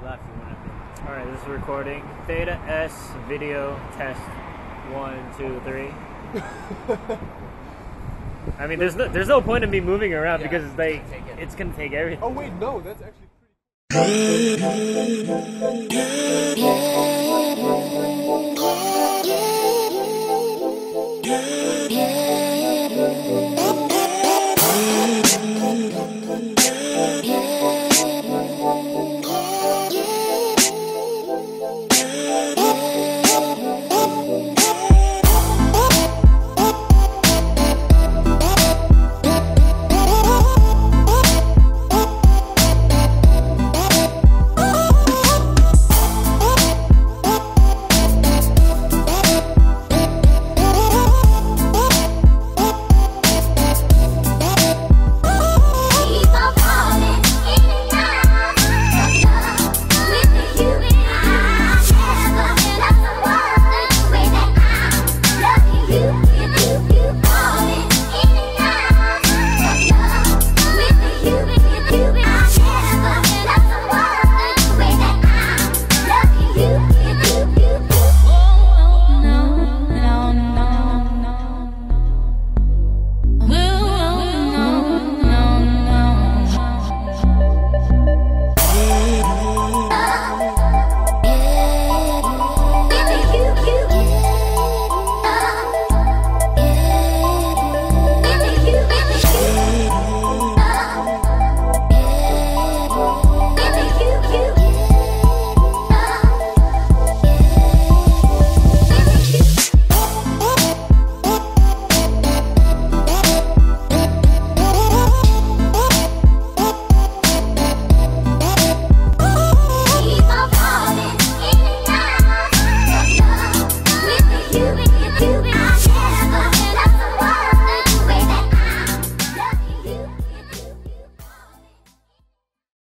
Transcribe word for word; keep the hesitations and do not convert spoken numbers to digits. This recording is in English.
left, you wouldn't have been. Alright, this is recording. Theta S video test. One, two, three. I mean, there's no, there's no point in me moving around yeah, because they, it's gonna, it. it's gonna take everything. Oh wait, no, that's actually pretty cool.